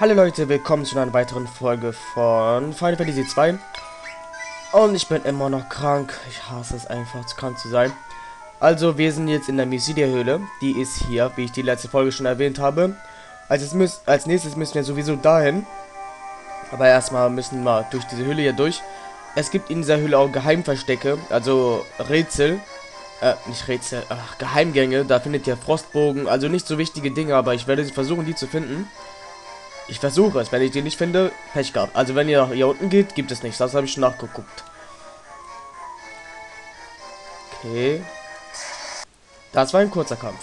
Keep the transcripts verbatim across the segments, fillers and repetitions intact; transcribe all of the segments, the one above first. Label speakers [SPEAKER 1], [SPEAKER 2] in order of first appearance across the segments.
[SPEAKER 1] Hallo Leute, willkommen zu einer weiteren Folge von Final Fantasy zwei. Und ich bin immer noch krank. Ich hasse es einfach, zu krank zu sein. Also, wir sind jetzt in der Mysidia-Höhle. Die ist hier, wie ich die letzte Folge schon erwähnt habe. Als, müß, als nächstes müssen wir sowieso dahin. Aber erstmal müssen wir durch diese Höhle hier durch. Es gibt in dieser Höhle auch Geheimverstecke, also Rätsel. Äh, nicht Rätsel, ach, Geheimgänge. Da findet ihr Frostbogen, also nicht so wichtige Dinge, aber ich werde versuchen, die zu finden. Ich versuche es, wenn ich die nicht finde, Pech gehabt. Also wenn ihr hier unten geht, gibt es nichts. Das habe ich schon nachgeguckt. Okay. Das war ein kurzer Kampf.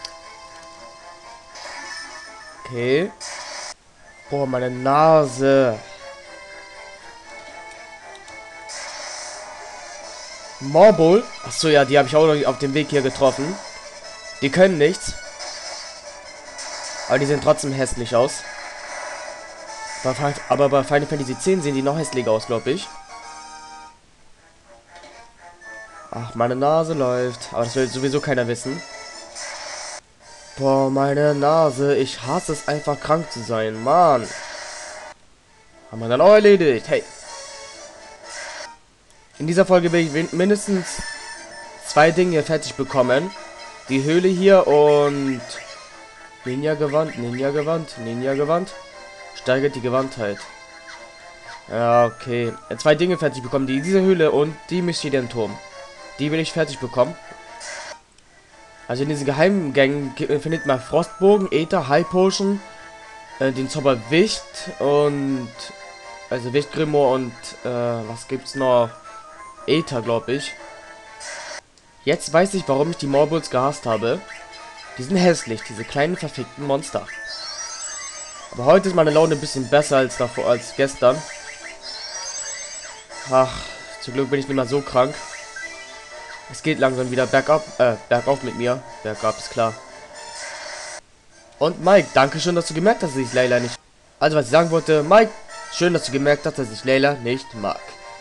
[SPEAKER 1] Okay. Boah, meine Nase. Morbol. Achso, ja, die habe ich auch noch auf dem Weg hier getroffen. Die können nichts. Aber die sehen trotzdem hässlich aus. Aber bei Final Fantasy X sehen die noch hässlicher aus, glaube ich. Ach, meine Nase läuft. Aber das will sowieso keiner wissen. Boah, meine Nase. Ich hasse es einfach, krank zu sein. Mann. Haben wir dann auch erledigt. Hey. In dieser Folge will ich mindestens zwei Dinge fertig bekommen. Die Höhle hier und... Ninja-Gewand, Ninja-Gewand, Ninja-Gewand. Steigert die Gewandtheit. Ja, okay. Zwei Dinge fertig bekommen. Die diese Höhle und die Mysidian-Turm. Die will ich fertig bekommen. Also in diesen Geheimgängen findet man Frostbogen, Äther, High Potion, äh, den Zauber Wicht und... Also Wichtgrimoire und... Äh, was gibt's noch? Äther, glaube ich. Jetzt weiß ich, warum ich die Morbuls gehasst habe. Die sind hässlich, diese kleinen verfickten Monster. Aber heute ist meine Laune ein bisschen besser als davor, als gestern. Ach, zum Glück bin ich nicht mehr so krank. Es geht langsam wieder bergab, äh, bergauf mit mir. Bergab ist klar. Und Mike, danke schön, dass du gemerkt hast, dass ich Layla nicht... Also, was ich sagen wollte, Mike, schön, dass du gemerkt hast, dass ich Layla nicht mag.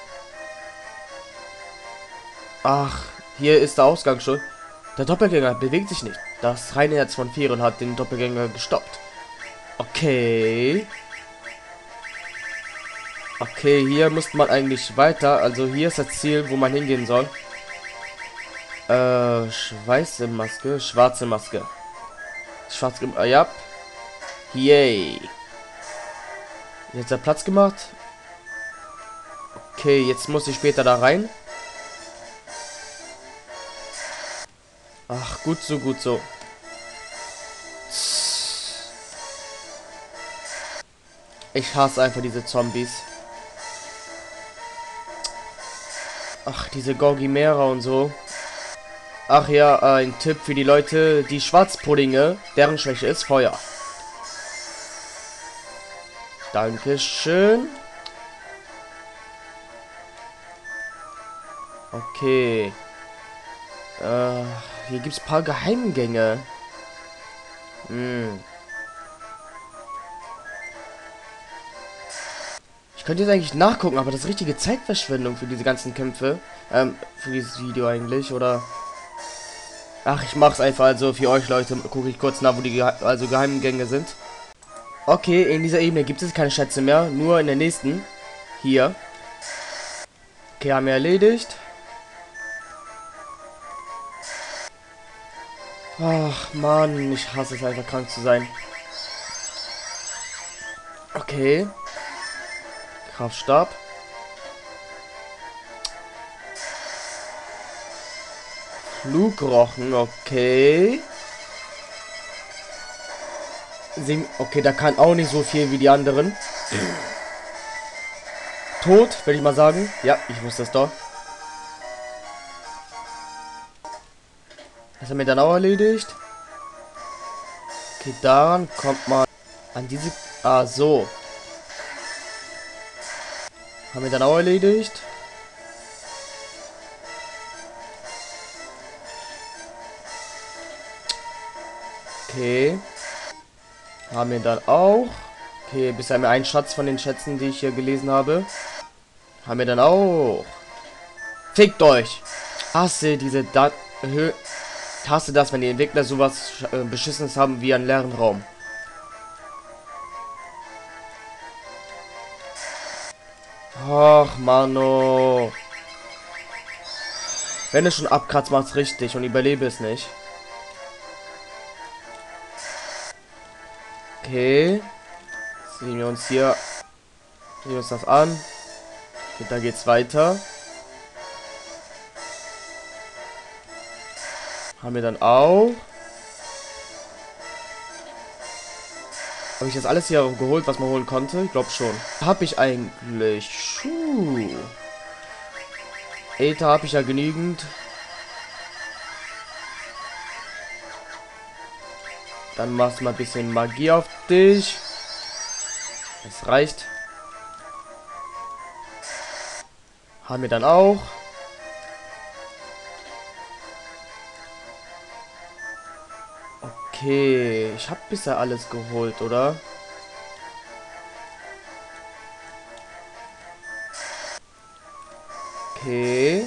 [SPEAKER 1] Ach, hier ist der Ausgang schon. Der Doppelgänger bewegt sich nicht. Das reine Herz von Firen hat den Doppelgänger gestoppt. Okay. Okay, hier muss man eigentlich weiter. Also hier ist das Ziel, wo man hingehen soll. Äh, weiße Maske, schwarze Maske. Schwarze, äh, ja. Yay. Jetzt hat Platz gemacht. Okay, jetzt muss ich später da rein. Ach, gut so, gut so. Ich hasse einfach diese Zombies. Ach, diese Gorgimera und so. Ach ja, ein Tipp für die Leute, die Schwarzpuddinge, deren Schwäche ist Feuer. Dankeschön. Okay. Äh, hier gibt es ein paar Geheimgänge. Hm. Ich könnte jetzt eigentlich nachgucken, aber das ist richtige Zeitverschwendung für diese ganzen Kämpfe. Ähm, für dieses Video eigentlich, oder? Ach, ich mach's einfach, also für euch Leute, gucke ich kurz nach, wo die Gehe also Geheimgänge sind. Okay, in dieser Ebene gibt es keine Schätze mehr, nur in der nächsten. Hier. Okay, haben wir erledigt. Ach, Mann, ich hasse es einfach, krank zu sein. Okay. Kraftstab. Flugrochen, okay. Sie, okay, da kann auch nicht so viel wie die anderen. Tot, würde ich mal sagen. Ja, ich wusste es doch. Das haben wir dann auch erledigt. Okay, daran kommt man an diese... Ah, so. Haben wir dann auch erledigt. Okay. Haben wir dann auch. Okay, bisher haben wir einen Schatz von den Schätzen, die ich hier gelesen habe. Haben wir dann auch. Fickt euch. Hasse diese Dat Hö Hasse das, wenn die Entwickler sowas äh, Beschissenes haben wie einen leeren Raum. Ach, Mano. Wenn es schon abkratzt, macht's richtig und überlebe es nicht. Okay. Sehen wir uns hier. Sehen wir uns das an. Okay, da geht's weiter. Haben wir dann auch. Habe ich das alles hier geholt, was man holen konnte? Ich glaube schon. Habe ich eigentlich. Schuh. Äther habe ich ja genügend. Dann machst du mal ein bisschen Magie auf dich. Das reicht. Haben wir dann auch. Okay, ich habe bisher alles geholt, oder? Okay.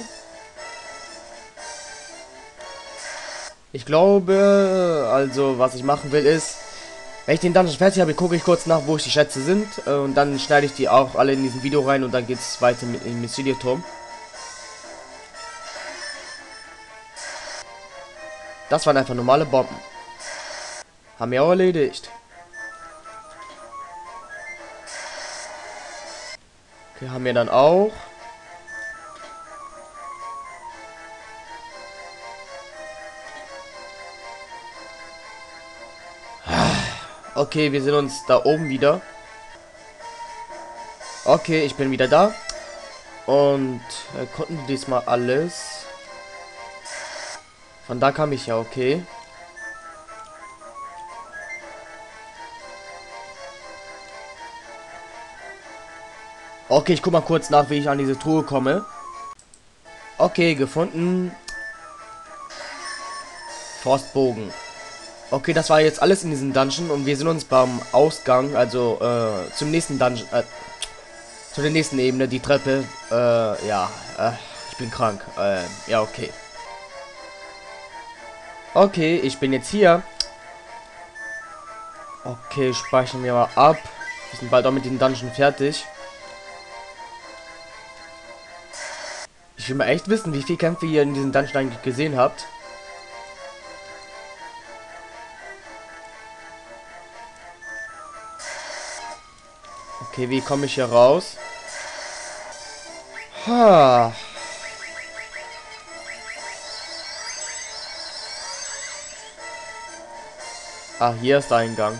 [SPEAKER 1] Ich glaube, also was ich machen will ist, wenn ich den Dungeon fertig habe, gucke ich kurz nach, wo ich die Schätze sind. Äh, und dann schneide ich die auch alle in diesem Video rein und dann geht es weiter mit dem Mysterio-Turm. Das waren einfach normale Bomben. Haben wir auch erledigt. Okay, haben wir dann auch. Okay, wir sehen uns da oben wieder. Okay, ich bin wieder da. Und äh, konnten wir diesmal alles. Von da kam ich ja, okay. Okay, ich guck mal kurz nach, wie ich an diese Truhe komme. Okay, gefunden. Forstbogen. Okay, das war jetzt alles in diesem Dungeon und wir sind uns beim Ausgang, also äh, zum nächsten Dungeon, äh, zu der nächsten Ebene, die Treppe. Äh, ja, äh, ich bin krank. Äh, ja, okay. Okay, ich bin jetzt hier. Okay, speichern wir mal ab. Wir sind bald auch mit dem Dungeon fertig. Ich will mal echt wissen, wie viele Kämpfe ihr in diesem Dungeon eigentlich gesehen habt. Okay, wie komme ich hier raus? Ha. Ah, hier ist der Eingang.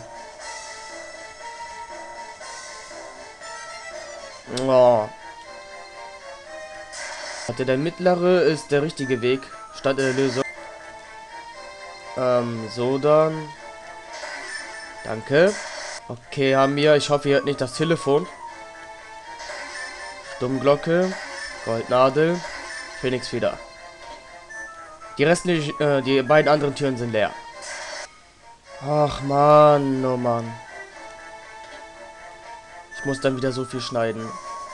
[SPEAKER 1] Oh. Hatte der mittlere ist der richtige Weg. Statt der Lösung. Ähm, so dann. Danke. Okay, haben wir. Ich hoffe, ihr hört nicht das Telefon. Stummglocke. Goldnadel. Phoenixfeder. Die restlichen, äh, die beiden anderen Türen sind leer. Ach man, oh Mann. Ich muss dann wieder so viel schneiden.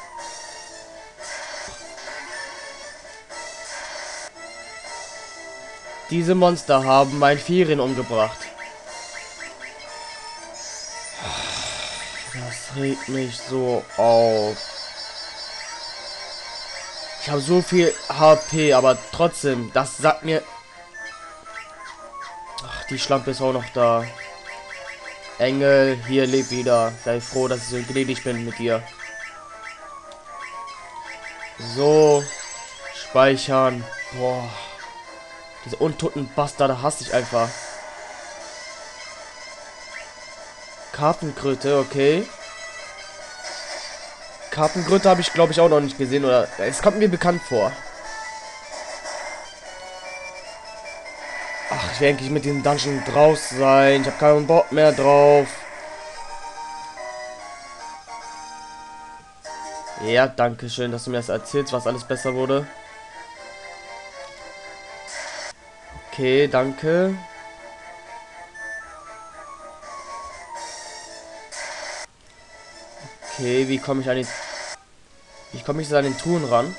[SPEAKER 1] Diese Monster haben mein Ferien umgebracht. Das regt mich so auf. Ich habe so viel H P, aber trotzdem, das sagt mir... Ach, die Schlampe ist auch noch da. Engel, hier lebt wieder. Sei froh, dass ich so gnädig bin mit dir. So. Speichern. Boah. Diese untoten Bastarde hasse ich einfach. Kartenkröte, okay. Kartenkröte habe ich, glaube ich, auch noch nicht gesehen. Oder es kommt mir bekannt vor. Ach, ich will eigentlich mit dem Dungeon draus sein. Ich habe keinen Bock mehr drauf. Ja, danke schön, dass du mir das erzählst, was alles besser wurde. Okay, danke. Okay, wie komme ich an die... Wie komme ich so an den Truhen ran?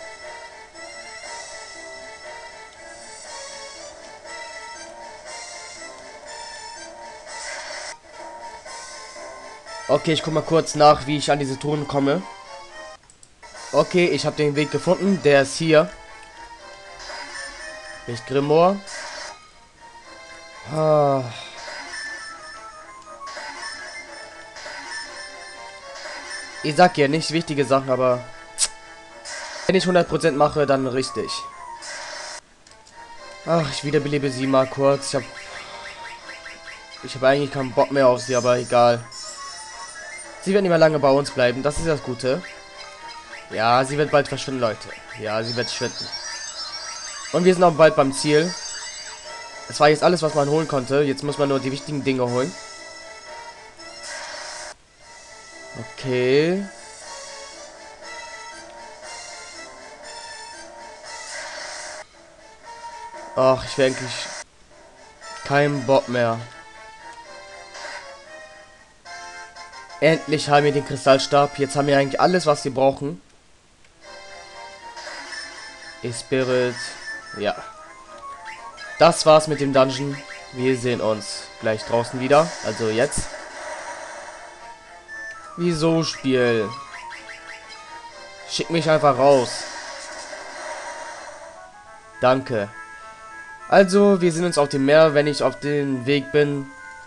[SPEAKER 1] Okay, ich guck mal kurz nach, wie ich an diese Truhen komme. Okay, ich habe den Weg gefunden. Der ist hier. Nicht Grimoire. Ah. Ich sag ja nicht wichtige Sachen, aber wenn ich hundert Prozent mache, dann richtig. Ach, ich wiederbelebe sie mal kurz. Ich habe ich habe eigentlich keinen Bock mehr auf sie, aber egal. Sie wird nicht mehr lange bei uns bleiben. Das ist das Gute. Ja, sie wird bald verschwinden, Leute. Ja, sie wird verschwinden. Und wir sind auch bald beim Ziel. Es war jetzt alles, was man holen konnte. Jetzt muss man nur die wichtigen Dinge holen. Okay. Ach, ich will eigentlich keinen Bock mehr. Endlich haben wir den Kristallstab. Jetzt haben wir eigentlich alles, was wir brauchen. Spirit. Ja. Das war's mit dem Dungeon. Wir sehen uns gleich draußen wieder. Also jetzt. Wieso, Spiel? Schick mich einfach raus. Danke. Also, wir sehen uns auf dem Meer, wenn ich auf dem Weg bin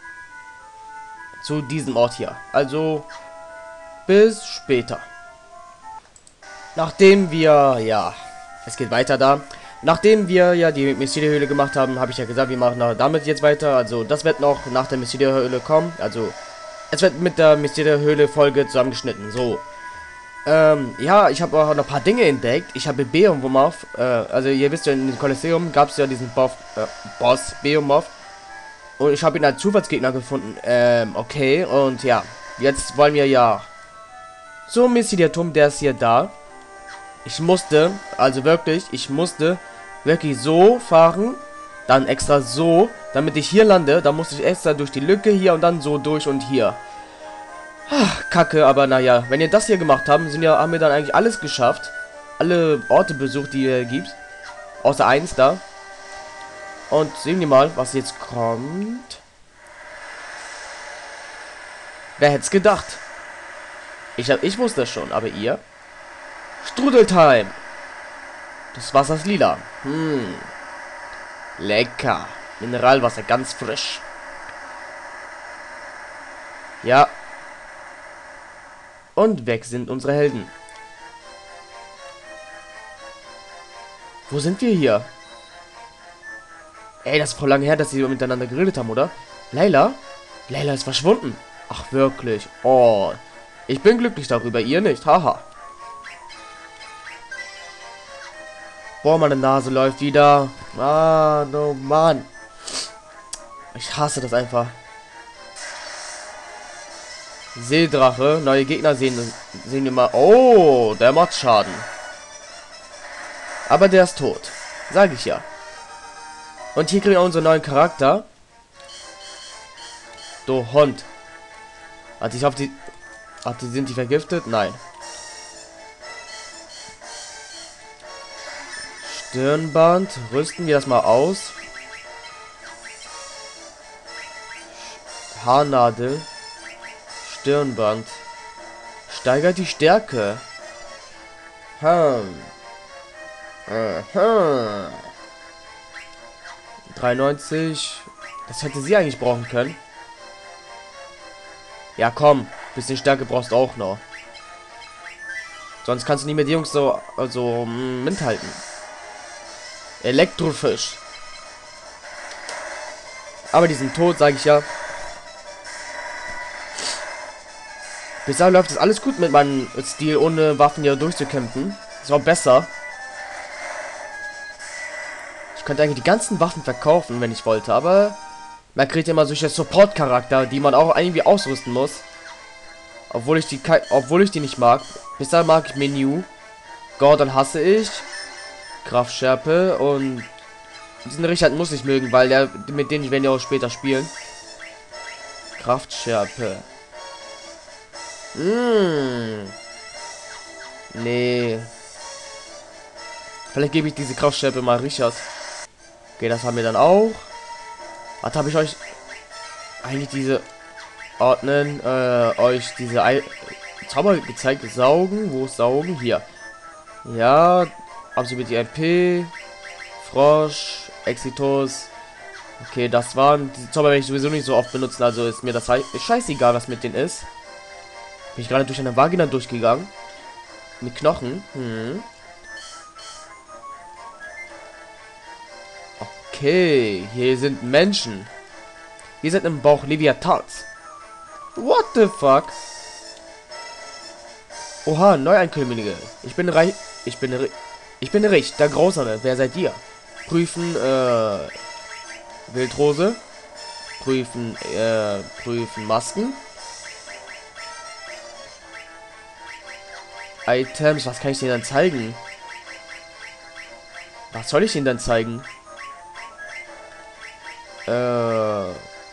[SPEAKER 1] zu diesem Ort hier. Also, bis später. Nachdem wir, ja, es geht weiter da. Nachdem wir ja die Mysterio-Höhle gemacht haben, habe ich ja gesagt, wir machen damit jetzt weiter. Also, das wird noch nach der Mysterio-Höhle kommen. Also, es wird mit der Mysterio-Höhle-Folge zusammengeschnitten. So. Ähm, ja, ich habe auch noch ein paar Dinge entdeckt. Ich habe Behemoth, äh, also ihr wisst ja, in dem Kolosseum gab es ja diesen Boss, äh, Boss Behemoth. Und ich habe ihn als Zufallsgegner gefunden. Ähm, okay, und ja, jetzt wollen wir ja so Mysterio-Turm, der ist hier da. Ich musste, also wirklich, ich musste wirklich so fahren, dann extra so, damit ich hier lande. Da musste ich extra durch die Lücke hier und dann so durch und hier. Ach, Kacke, aber naja, wenn ihr das hier gemacht habt, sind ja, haben wir dann eigentlich alles geschafft. Alle Orte besucht, die ihr gibt. Außer eins da. Und sehen wir mal, was jetzt kommt. Wer hätte es gedacht? Ich, hab, ich wusste es schon, aber ihr? Strudeltime. Das Wasser ist lila. Hm. Lecker. Mineralwasser, ganz frisch. Ja. Und weg sind unsere Helden. Wo sind wir hier? Ey, das ist voll lange her, dass sie miteinander geredet haben, oder? Layla? Layla ist verschwunden. Ach, wirklich? Oh. Ich bin glücklich darüber, ihr nicht. Haha. Boah, meine Nase läuft wieder. Ah, no, Mann. Ich hasse das einfach. Seedrache. Neue Gegner sehen, sehen wir mal. Oh, der macht Schaden. Aber der ist tot. Sag ich ja. Und hier kriegen wir unseren neuen Charakter. Du Hund. Also ich hoffe, die... Ach, die sind die vergiftet? Nein. Stirnband. Rüsten wir das mal aus. Haarnadel. Stirnband. Steigert die Stärke. Hm. Aha. dreiundneunzig. Das hätte sie eigentlich brauchen können. Ja, komm. Bisschen Stärke brauchst du auch noch. Sonst kannst du nicht mit die Jungs so also mithalten. Elektrofisch. Aber die sind tot, sage ich ja. Bisher läuft es alles gut mit meinem Stil, ohne Waffen hier durchzukämpfen. Ist auch besser. Ich könnte eigentlich die ganzen Waffen verkaufen, wenn ich wollte, aber man kriegt immer solche Support-Charakter, die man auch irgendwie ausrüsten muss. Obwohl ich die obwohl ich die nicht mag. Bisher mag ich Menü. Gordon hasse ich. Kraftschärpe und diesen Richard muss ich mögen, weil der mit denen werden ja auch später spielen. Kraftschärpe. Mmh. Nee. Vielleicht gebe ich diese Kraftschärpe mal Richard. Okay, das haben wir dann auch. Was habe ich euch eigentlich diese ordnen äh, euch diese Ei Zauber gezeigt? Saugen, wo ist Saugen? Hier. Ja, absorbiert die I P. Frosch, Exitus. Okay, das waren diese Zauber, werde ich sowieso nicht so oft benutzen, also ist mir das scheißegal, was mit denen ist. Bin ich gerade durch eine Vagina durchgegangen. Mit Knochen. Hm. Okay, hier sind Menschen. Wir sind im Bauch Leviathans. What the fuck? Oha, Neuankömmlinge. Ich bin reich. Ich bin Ri Ich bin Richt, der Grausame. Wer seid ihr? Prüfen, äh. Wildrose. Prüfen, äh. Prüfen Masken. Items, was kann ich denen dann zeigen? Was soll ich ihnen dann zeigen? Äh.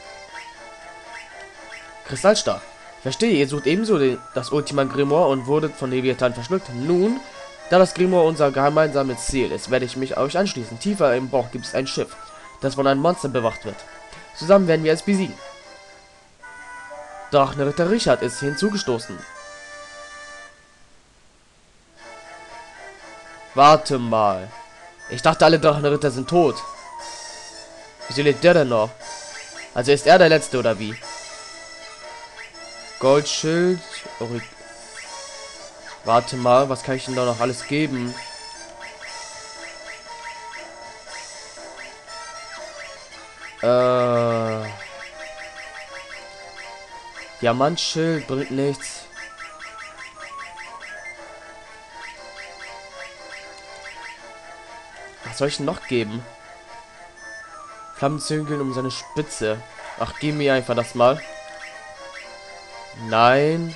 [SPEAKER 1] Kristallstar. Verstehe, ihr sucht ebenso den, das Ultima Grimoire und wurdet von Leviathan verschluckt. Nun, da das Grimoire unser gemeinsames Ziel ist, werde ich mich euch anschließen. Tiefer im Bauch gibt es ein Schiff, das von einem Monster bewacht wird. Zusammen werden wir es besiegen. Drachenritter Richard ist hinzugestoßen. Warte mal. Ich dachte, alle Drachenritter sind tot. Wieso lebt der denn noch? Also ist er der Letzte, oder wie? Goldschild. Orig Warte mal, was kann ich denn da noch alles geben? Äh. Diamantschild bringt nichts. Was soll ich denn noch geben? Flammenzüngeln um seine Spitze. Ach, gib mir einfach das mal. Nein.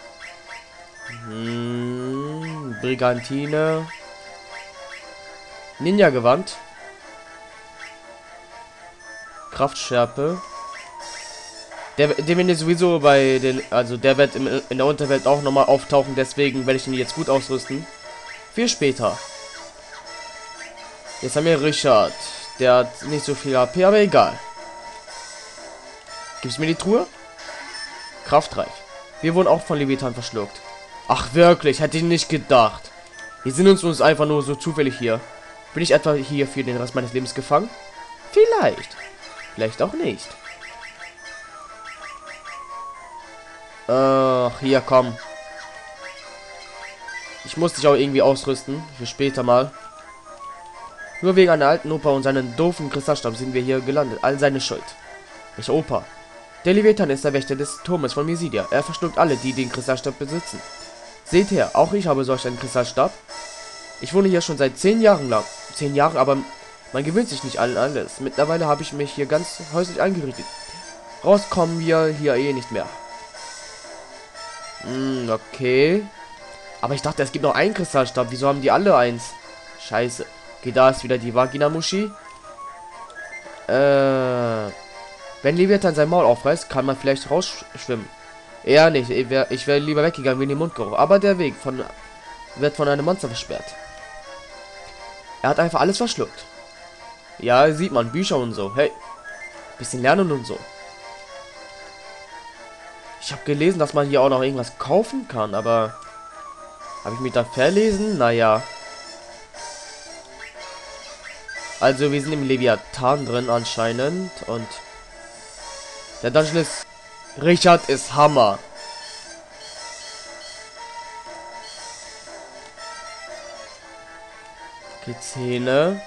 [SPEAKER 1] Hm, Brigantine. Ninja-Gewand. Kraftschärpe. Der, der wird sowieso bei den, also der wird im, in der Unterwelt auch nochmal auftauchen, deswegen werde ich ihn jetzt gut ausrüsten. Für später. Jetzt haben wir Richard. Der hat nicht so viel H P, aber egal. Gibt's mir die Truhe? Kraftreich. Wir wurden auch von Leviathan verschluckt. Ach wirklich, hätte ich nicht gedacht. Wir sind uns, uns einfach nur so zufällig hier. Bin ich etwa hier für den Rest meines Lebens gefangen? Vielleicht. Vielleicht auch nicht. Ach, hier, komm. Ich muss dich auch irgendwie ausrüsten. Für später mal. Nur wegen einer alten Opa und seinen doofen Kristallstab sind wir hier gelandet. All seine Schuld. Welche Opa? Der Leviathan ist der Wächter des Turmes von Mysidia. Er verschluckt alle, die den Kristallstab besitzen. Seht her, auch ich habe solch einen Kristallstab. Ich wohne hier schon seit zehn Jahren lang. Zehn Jahren, aber man gewöhnt sich nicht an alles. Mittlerweile habe ich mich hier ganz häuslich eingerichtet. Rauskommen wir hier eh nicht mehr. Hm, okay. Aber ich dachte, es gibt noch einen Kristallstab. Wieso haben die alle eins? Scheiße. Okay, da ist wieder die Vagina-Muschi. Äh... Wenn Leviathan sein Maul aufreißt, kann man vielleicht rausschwimmen. Eher nicht. Ich wäre ich wär lieber weggegangen wegen dem Mundgeruch. Aber der Weg von wird von einem Monster versperrt. Er hat einfach alles verschluckt. Ja, sieht man. Bücher und so. Hey. Bisschen lernen und so. Ich habe gelesen, dass man hier auch noch irgendwas kaufen kann, aber... Habe ich mich da verlesen? Naja. Also, wir sind im Leviathan drin anscheinend. Und... Der Dungeon ist... Richard ist Hammer. Okay, Zähne.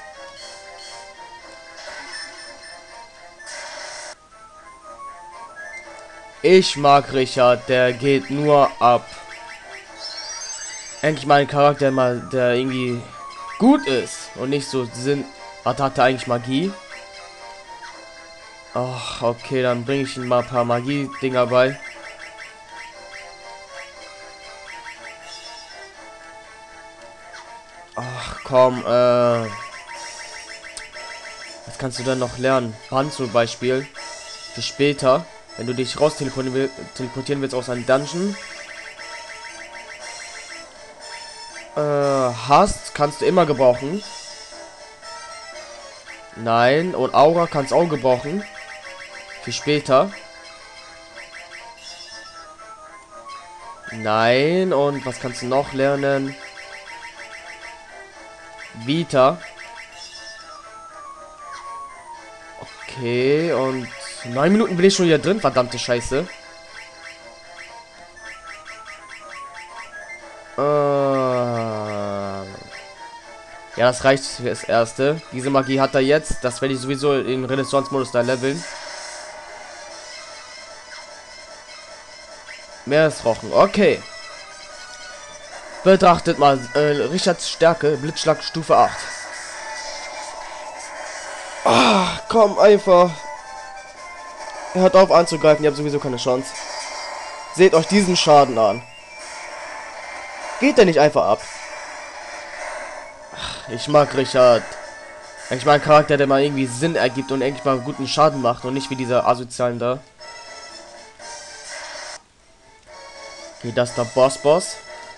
[SPEAKER 1] Ich mag Richard, der geht nur ab. Endlich mal ein Charakter, mal, der irgendwie gut ist und nicht so Sinn. Hat, hat er eigentlich Magie? Ach, okay, dann bringe ich ihm mal ein paar Magie-Dinger bei. Ach, komm, äh... was kannst du denn noch lernen? Pan zum Beispiel. Für später, wenn du dich raus teleportieren, will, teleportieren willst aus einem Dungeon. Äh, hast, kannst du immer gebrauchen. Nein, und Aura kannst auch gebrauchen. Für später. Nein, und was kannst du noch lernen? Vita. Okay, und neun Minuten bin ich schon wieder drin, verdammte Scheiße. Äh, ja, das reicht für das erste. Diese Magie hat er jetzt. Das werde ich sowieso in Renaissance-Modus da leveln. Meeresrochen, okay. Betrachtet mal äh, Richards Stärke, Blitzschlag Stufe acht. Ah, komm einfach. Er hört auf anzugreifen, ihr habt sowieso keine Chance. Seht euch diesen Schaden an. Geht der nicht einfach ab? Ach, ich mag Richard. Ich mag einen Charakter, der mal irgendwie Sinn ergibt und endlich mal guten Schaden macht und nicht wie dieser Asozialen da. Okay, das ist der Boss-Boss.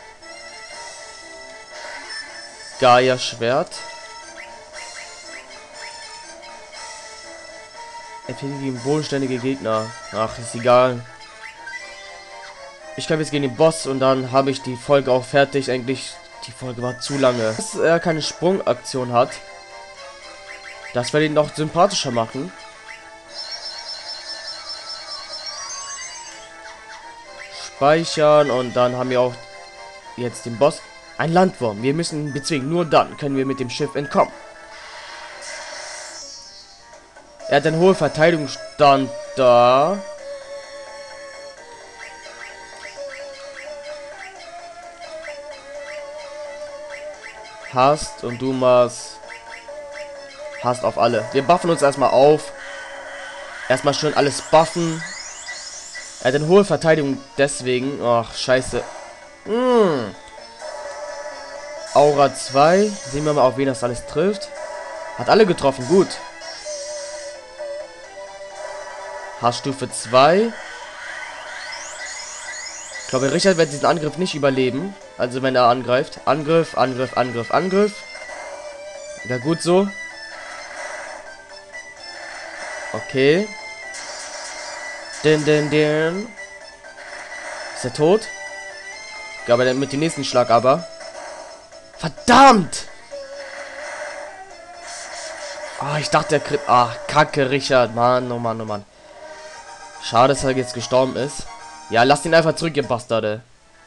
[SPEAKER 1] Gaia Schwert. Empfehle gegen bodenständige Gegner. Ach, ist egal. Ich kämpfe jetzt gegen den Boss und dann habe ich die Folge auch fertig. Eigentlich, die Folge war zu lange. Dass er keine Sprungaktion hat. Das werde ich noch sympathischer machen. Speichern und dann haben wir auch jetzt den Boss. Ein Landwurm. Wir müssen ihn bezwingen. Nur dann können wir mit dem Schiff entkommen. Er hat einen hohen Verteidigungsstand da. Hast und du machst hast auf alle. Wir buffen uns erstmal auf. Erstmal schön alles buffen. Er hat eine hohe Verteidigung deswegen. Ach, scheiße. Mm. Aura zwei. Sehen wir mal, auf wen das alles trifft. Hat alle getroffen. Gut. Hassstufe zwei. Ich glaube, Richard wird diesen Angriff nicht überleben. Also wenn er angreift. Angriff, Angriff, Angriff, Angriff. Ja, gut so. Okay. Den, den, den. Ist er tot? Ich glaube, mit dem nächsten Schlag aber. Verdammt! Ah, ich dachte, der kriegt. Ach, Kacke, Richard. Mann, oh Mann, oh Mann. Schade, dass er jetzt gestorben ist. Ja, lasst ihn einfach zurück, ihr Bastarde.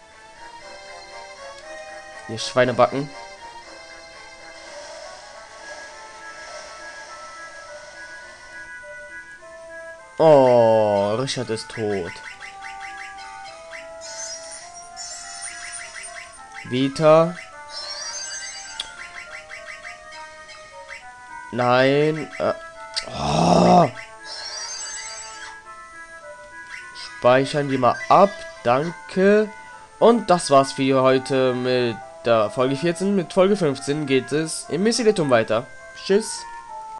[SPEAKER 1] Ihr Schweinebacken. Oh, Richard ist tot. Vita. Nein. Äh. Oh. Speichern wir mal ab. Danke. Und das war's für heute mit der Folge vierzehn. Mit Folge fünfzehn geht es im Missilitum weiter. Tschüss.